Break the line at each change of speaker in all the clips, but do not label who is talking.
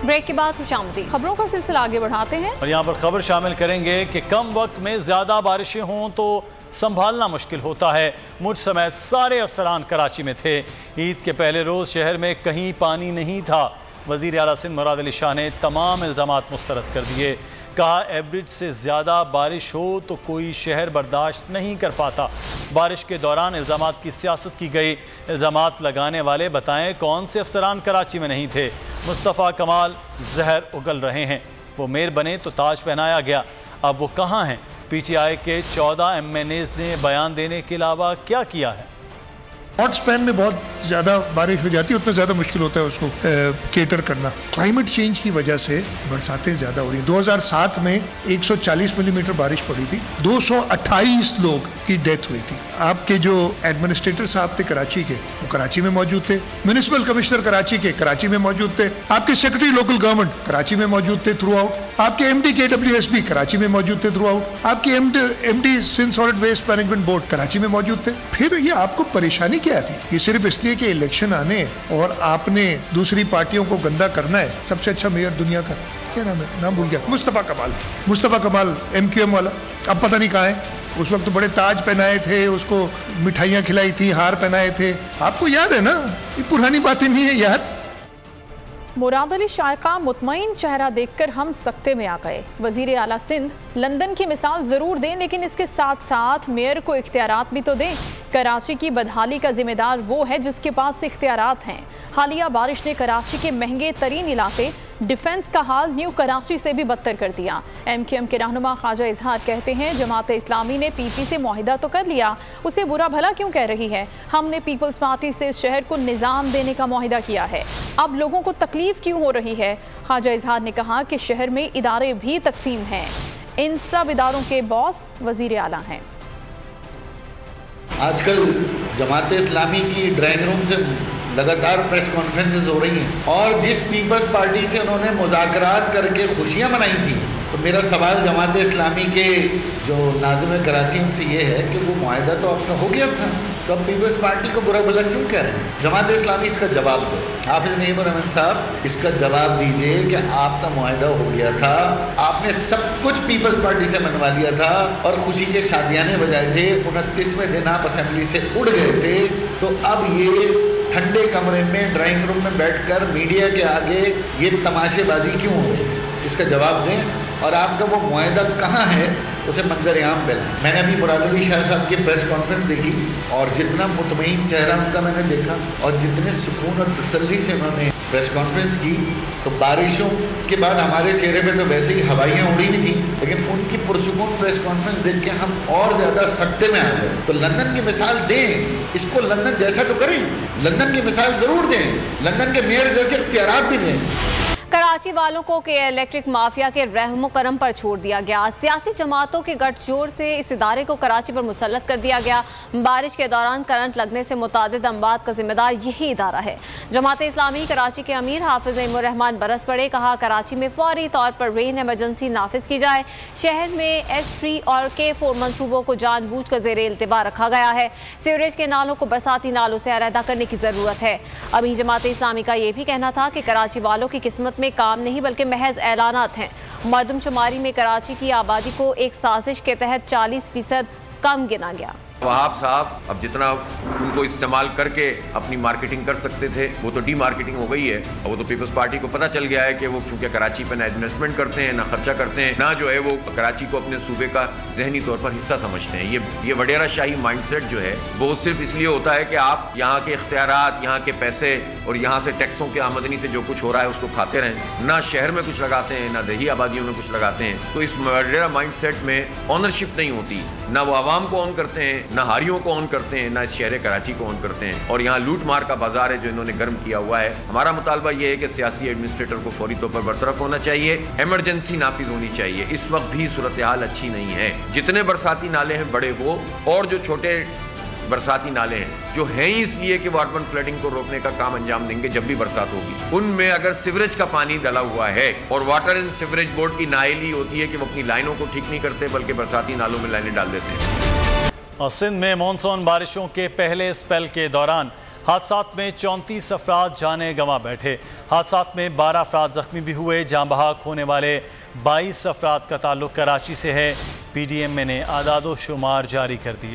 Break के बाद खुशामदीद, खबरों का सिलसिला आगे बढ़ाते हैं
और यहाँ पर खबर शामिल करेंगे कि कम वक्त में ज्यादा बारिशें हों तो संभालना मुश्किल होता है। मुझ समेत सारे अफसरान कराची में थे। ईद के पहले रोज शहर में कहीं पानी नहीं था। वजीर आला सिंध मुराद अली शाह ने तमाम इल्जामात मुस्तरद कर दिए। कहा एवरेज से ज़्यादा बारिश हो तो कोई शहर बर्दाश्त नहीं कर पाता। बारिश के दौरान इल्ज़ामात की सियासत की गई। इल्ज़ामात लगाने वाले बताएं कौन से अफसरान कराची में नहीं थे। मुस्तफ़ा कमाल जहर उगल रहे हैं। वो मेयर बने तो ताज पहनाया गया, अब वो कहाँ हैं? PTI के 14 MNAs ने बयान देने के अलावा क्या किया है?
हॉट स्पैन में बहुत ज़्यादा बारिश हो जाती है, उतना ज़्यादा मुश्किल होता है उसको केटर करना। क्लाइमेट चेंज की वजह से बरसातें ज़्यादा हो रही हैं। 2007 में 140 मिलीमीटर बारिश पड़ी थी, 228 लोग की डेथ हुई थी। आपके जो एडमिनिस्ट्रेटर साहब थे कराची के, वो कराची में मौजूद थे। म्यूनिसिपल कमिश्नर कराची के कराची में मौजूद थे। आपके सेक्रेटरी लोकल गवर्नमेंट कराची में मौजूद थे थ्रू आउट। आपके MD KWSB कराची में मौजूद थे थ्रू आउट। आपके MD Sindh solid waste management board Karachi में मौजूद थे। फिर ये आपको परेशानी क्या थी? ये सिर्फ इसलिए कि इलेक्शन आने और आपने दूसरी पार्टियों को गंदा करना है। सबसे अच्छा मेयर दुनिया का क्या नाम है, नाम भूल गया, मुस्तफ़ा कमाल MQM वाला, अब पता नहीं कहाँ है। उस वक्त तो बड़े ताज पहनाए थे, उसको मिठाइयाँ खिलाई थी, हार पहनाए थे। आपको याद है ना, ये पुरानी बातें नहीं है यार।
मुराद अली शाह का मुतमईन चेहरा देखकर हम सकते में आ गए। वजीर आला सिंध लंदन की मिसाल जरूर दें, लेकिन इसके साथ साथ मेयर को इख्तियारात भी तो दें। कराची की बदहाली का जिम्मेदार वो है जिसके पास इख्तियारात हैं। हालिया बारिश ने कराची के महंगे तरीन इलाके डिफेंस का हाल न्यू कराची से भी बदतर कर दिया। MQM के रहनुमा ख्वाजा इजहार कहते हैं जमात इस्लामी ने PP से मुआहिदा तो कर लिया, उसे बुरा भला क्यों कह रही है? हमने पीपल्स पार्टी से इस शहर को निज़ाम देने का मुआहिदा किया है, अब लोगों को तकलीफ क्यों हो रही है? ख्वाजा इजहार ने कहा कि शहर में इदारे भी तकसीम हैं, इन सब इदारों के बॉस वजीर आला हैं।
आजकल जमात इस्लामी की ड्राइंग रूम से लगातार प्रेस कॉन्फ्रेंसेस हो रही हैं और जिस पीपल्स पार्टी से उन्होंने मुज़ाकरात करके खुशियां मनाई थी, तो मेरा सवाल जमात इस्लामी के जो नाज़िम कराची उनसे ये है कि वो मुआहिदा तो आपका हो गया था, तो अब पीपल्स पार्टी को बुरा भला क्यों कह रहे हैं? जमात इस्लामी इसका जवाब दो। हाफिज़ नईमुर साहब, इसका जवाब दीजिए कि आपका मुआहिदा हो गया था, आपने सब कुछ पीपल्स पार्टी से मनवा लिया था और खुशी के शादियाने बजाए थे। 29वें दिन आप असेंबली से उड़ गए थे, तो अब ये ठंडे कमरे में ड्राइंग रूम में बैठकर मीडिया के आगे ये तमाशेबाजी क्यों हो रही है? इसका जवाब दें। और आपका वो मुआहिदा कहाँ है, उसे मंजर आम पे लाएं। मैंने अभी मुराद अली शाह साहब की प्रेस कॉन्फ्रेंस देखी और जितना मुतमईन चेहरा उनका मैंने देखा और जितने सुकून और तसल्ली से उन्होंने प्रेस कॉन्फ्रेंस की, तो बारिशों के बाद हमारे चेहरे पे तो वैसे ही हवाइयाँ उड़ी भी थी, लेकिन उनकी पुरसुकून प्रेस कॉन्फ्रेंस देख के हम और ज़्यादा सख्ते में आ गए। तो लंदन की मिसाल दें, इसको लंदन जैसा तो करें, लंदन की मिसाल ज़रूर दें, लंदन के मेयर जैसे इख्तियारात भी दें।
कराची वालों को के इलेक्ट्रिक माफिया के रहमो करम पर छोड़ दिया गया। सियासी जमातों के गठजोड़ से इस इदारे को कराची पर मुसल्लत कर दिया गया। बारिश के दौरान करंट लगने से मुतादिद अमवात का जिम्मेदार यही इदारा है। जमात इस्लामी कराची के अमीर हाफिज नईमुर बरस पड़े। कहा कराची में फौरी तौर पर रेन एमरजेंसी नाफिज की जाए। शहर में S3 और K4 मनसूबों को जानबूझ कर ज़ेरे इल्तिबा रखा गया है। सीवरेज के नालों को बरसाती नालों से अलहदा करने की ज़रूरत है। अभी जमात इस्लामी का ये भी कहना था कि कराची वालों की किस्मत में काम नहीं बल्कि महज ऐलानात हैं। मरदमशुमारी में कराची की आबादी को एक साजिश के तहत 40% कम गिना गया।
वहाब साहब अब जितना उनको इस्तेमाल करके अपनी मार्केटिंग कर सकते थे, वो तो डी मार्केटिंग हो गई है। और वो तो पीपल्स पार्टी को पता चल गया है कि वो चूंकि कराची पर ना इन्वेस्टमेंट करते हैं, ना खर्चा करते हैं, ना जो है वो कराची को अपने सूबे का जहनी तौर पर हिस्सा समझते हैं। ये वडेरा शाही माइंडसेट जो है वो सिर्फ इसलिए होता है कि आप यहाँ के इख्तियारात, यहाँ के पैसे और यहाँ से टैक्सों के आमदनी से जो कुछ हो रहा है उसको खाते रहें, ना शहर में कुछ लगाते हैं, ना देही आबादियों में कुछ लगाते हैं। तो इस वडेरा माइंडसेट में ऑनरशिप नहीं होती, ना वो आवाम को ऑन करते हैं, ना हारियों को ऑन करते हैं, ना इस शहर कराची को ऑन करते हैं। और यहाँ लूट मार का बाजार है जो इन्होंने गर्म किया हुआ है। हमारा मुतालबा ये है कि सियासी एडमिनिस्ट्रेटर को फौरी तौर पर बरतरफ होना चाहिए, इमरजेंसी नाफिज होनी चाहिए। इस वक्त भी सूरत हाल अच्छी नहीं है। जितने बरसाती नाले हैं बड़े वो, और जो छोटे बरसाती नाले हैं जो हैं ही इसलिए कि वो अर्बन फ्लडिंग को रोकने का काम अंजाम देंगे जब भी बरसात होगी, उनमें अगर सीवरेज का पानी डला हुआ है और वाटर एंड सीवरेज बोर्ड की नाअहली होती है कि वो अपनी लाइनों को ठीक नहीं करते बल्कि बरसाती नालों में लाइनें डाल देते हैं।
और सिंध में मानसून बारिशों के पहले स्पेल के दौरान हादसात में 34 अफराद जाने गंवा बैठे। हादसात में 12 अफराद जख्मी भी हुए। जाँ बहक होने वाले 22 अफराद का ताल्लुक कराची से है। PDMA ने आदादो शुमार जारी कर दिए।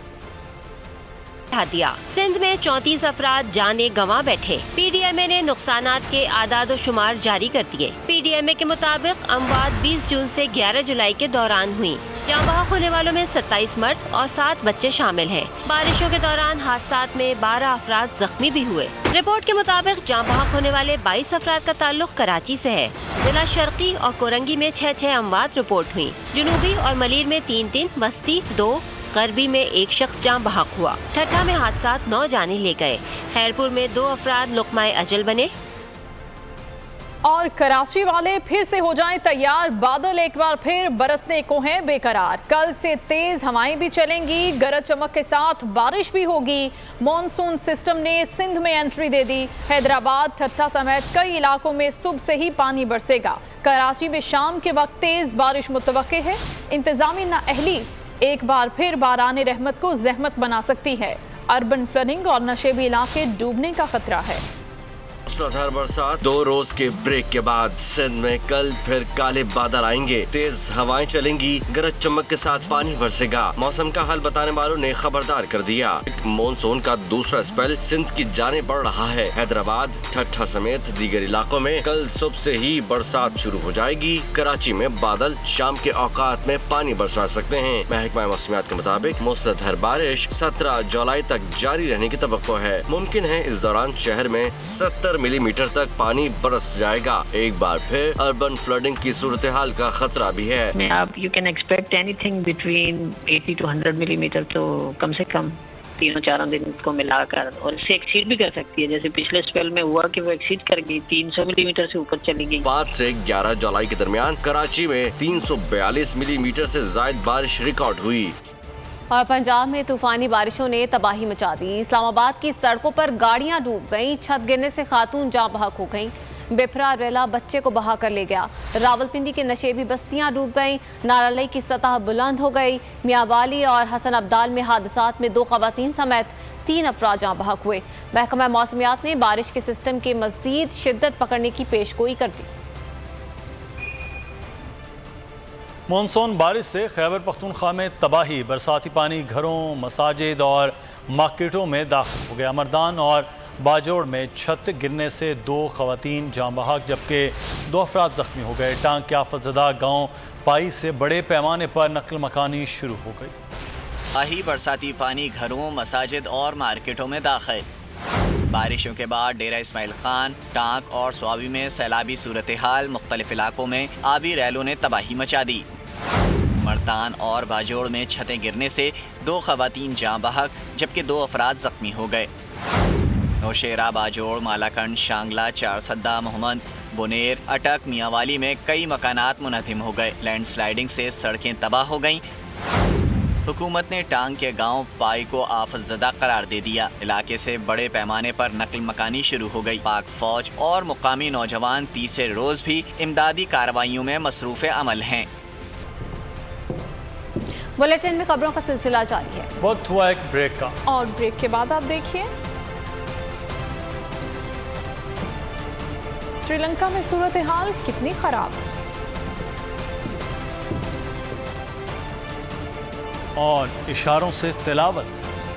दिया सिंध में 34 अफराद जाने गंवा बैठे। PDMA ने नुकसानात के आदाद शुमार जारी कर दिए। PDMA के मुताबिक अमवात 20 जून से 11 जुलाई के दौरान हुई। जाँ बहक होने वालों में 27 मर्द और 7 बच्चे शामिल हैं। बारिशों के दौरान हादसात में 12 अफराद जख्मी भी हुए। रिपोर्ट के मुताबिक जाँ बहक होने वाले 22 अफराद का ताल्लुक कराची से है। जिला शर्की और कोरंगी में 6 अमवात रिपोर्ट हुई। जुनूबी और मलीर में 3, बस्ती 2, गरबी में 1 शख्स जाँ बहक हुआ। ठट्ठा में हादसात 9 जाने ले गए। खैरपुर में 2 अफराद लुक़माए अजल बने।
और कराची वाले फिर से हो जाएं तैयार, बादल एक बार फिर बरसने को हैं बेकरार। कल से तेज हवाएं भी चलेंगी, गरज चमक के साथ बारिश भी होगी। मॉनसून सिस्टम ने सिंध में एंट्री दे दी। हैदराबाद, ठट्ठा समेत कई इलाकों में सुबह से ही पानी बरसेगा। कराची में शाम के वक्त तेज बारिश मुतवक्के है। इंतजामी नाअहली एक बार फिर बारान रहमत को जहमत बना सकती है। अर्बन फ्लडिंग और नशेबी इलाके डूबने का खतरा है।
मूसलाधार बरसात, 2 रोज के ब्रेक के बाद सिंध में कल फिर काले बादल आएंगे, तेज हवाएं चलेंगी, गरज चमक के साथ पानी बरसेगा। मौसम का हाल बताने वालों ने खबरदार कर दिया। मॉनसून का दूसरा स्पेल सिंध की जाने बढ़ रहा है। हैदराबाद, ठट्ठा समेत दीगर इलाकों में कल सुबह से ही बरसात शुरू हो जाएगी। कराची में बादल शाम के औकात में पानी बरसा सकते हैं। महकमा मौसमियात के मुताबिक मूसलाधार बारिश 17 जुलाई तक जारी रहने की तवक्को है। मुमकिन है इस दौरान शहर में 70 मिलीमीटर तक पानी बरस जाएगा। एक बार फिर अर्बन फ्लडिंग की सूरत हाल का खतरा भी है।
आप you can expect anything between 80 to 100 millimetre, तो कम से कम 3-4 दिन को मिलाकर, और इससे एक्सीड भी कर सकती है। जैसे पिछले स्पेल में हुआ कि वो एक्सीड कर गई, 300 मिलीमीटर से ऊपर चली गई।
5 से 11 जुलाई के दरमियान कराची में 342 मिलीमीटर से ज्यादा बारिश रिकॉर्ड हुई।
और पंजाब में तूफानी बारिशों ने तबाही मचा दी। इस्लामाबाद की सड़कों पर गाड़ियां डूब गईं, छत गिरने से खातून जाँ बहक हो गईं। बिफरा रेला बच्चे को बहा कर ले गया। रावलपिंडी के नशेबी बस्तियां डूब गईं। नारालई की सतह बुलंद हो गई। मियांवाली और हसन अब्दाल में हादसात में 2 खवातीन समेत 3 अफराद जाँ बहक हुए। महकमा मौसमियात ने बारिश के सिस्टम के मजीद शिद्दत पकड़ने की पेशगोई कर दी।
मॉनसून बारिश से खैबर पख्तूनख्वा में तबाही, बरसाती पानी घरों, मसाजिद और मार्केटों में दाखिल हो गया। मर्दान और बाजोड़ में छत गिरने से 2 खवातीन जाँ बहक जबकि 2 अफराद जख्मी हो गए। टांग के आफतज़दा गाँव पाई से बड़े पैमाने पर नकल मकानी शुरू हो गई।
बरसाती पानी घरों, मसाजिद और मार्केटों में दाखिल। बारिशों के बाद डेरा इस्माइल खान, टांक और स्वाबी में सैलाबी सूरत हाल, मुख्तलिफ इलाकों में आबी रैलों ने तबाही मचा दी। मर्दान और बाजोड़ में छतें गिरने से 2 खवातीन जाँ बहक जबकि 2 अफराद जख्मी हो गए। नौशेरा, बाजोड़, मालाकंड, शांगला, चारसद्दा, मोहम्मद, बुनेर, अटक, मियांवाली में कई मकानात मुनहदिम हो गए। लैंडस्लाइडिंग से सड़कें तबाह हो गईं। हुकूमत ने टांग के गांव पाई को आफतज़दा करार दे दिया। इलाके से बड़े पैमाने पर नकल मकानी शुरू हो गई। पाक फौज और मुकामी नौजवान तीसरे रोज भी इमदादी कार्रवाइयों में मसरूफ़ अमल हैं।
बुलेटिन में खबरों का सिलसिला जारी है।
वक्त हुआ एक ब्रेक का,
और ब्रेक के बाद आप देखिए श्रीलंका में सूरत हाल कितनी खराब।
और इशारों से तिलावत।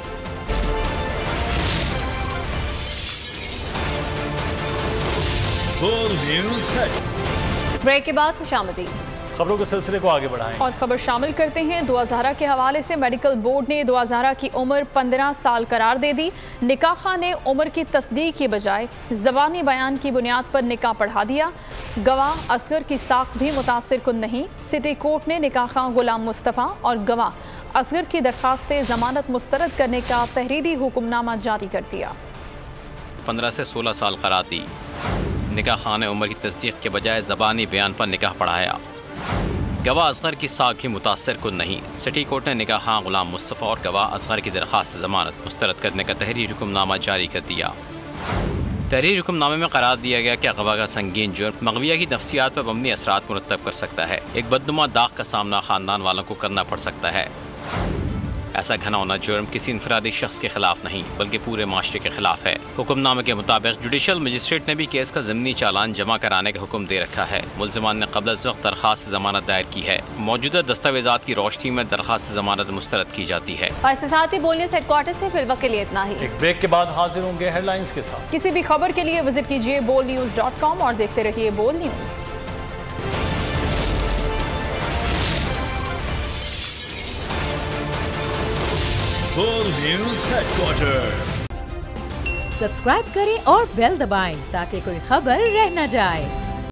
ब्रेक के बाद खुशामदीद।
खबरों के सिलसिले को आगे बढ़ाएं
और खबर शामिल करते हैं। 2000 के हवाले से मेडिकल बोर्ड ने 2000 की उम्र 15 साल करार दे दी। निकाह खां ने उम्र की तस्दीक की बजाय ज़बानी बयान की बुनियाद पर निकाह पढ़ा दिया। गवाह असगर की साख भी मुतासिर कुन नहीं। सिटी कोर्ट ने निकाह खां गुलाम मुस्तफ़ा और गवाह असगर की दरख्वास्त जमानत मुस्तरद करने का तहरीरी हुक्मनामा जारी कर दिया।
15 से 16 साल करार दी। निकाह खां ने उम्र की तस्दीक के बजाय ज़बानी बयान पर निकाह पढ़ाया। गवाह असगर की साख भी मुतासर कुन नहीं। सिटी कोर्ट ने निकाह खां गुलाम मुस्तफ़ा और गवाह असगर की दरख्वास्त जमानत मुस्तरद करने का तहरीरी हुक्मनामा जारी कर दिया। तहरीरी हुक्मनामे में करार दिया गया कि अगवा का संगीन जुर्म मगविया की नफ्सियात पर मबनी असरात मुरतब कर सकता है। एक बदनुमा दाग का सामना खानदान वालों को करना पड़ सकता है। ऐसा घना होना जुर्म किसी इनफरादी शख्स के खिलाफ नहीं बल्कि पूरे माशरे के खिलाफ है। हुक्मनामे के मुताबिक जुडिशल मजिस्ट्रेट ने भी केस का ज़मीनी चालान जमा कराने का हुक्म दे रखा है। मुल्ज़िमान ने क़ब्ल अज़ वक्त दरखास्त जमानत दायर की है। मौजूदा दस्तावेजात की रोशनी में दरखास्त जमानत मुस्तरद की जाती है।
और इसके साथ ही बोल न्यूज़ हेडक्वार्टर से फिलवक्त के लिए इतना ही।
एक ब्रेक के बाद हाजिर होंगे हेडलाइंस के साथ।
किसी भी खबर के लिए विजिट कीजिए bolnews.com और देखते रहिए बोल न्यूज़।
बोल न्यूज़ हेडक्वार्टर।
सब्सक्राइब करें और बेल दबाएं ताकि कोई खबर रह न जाए।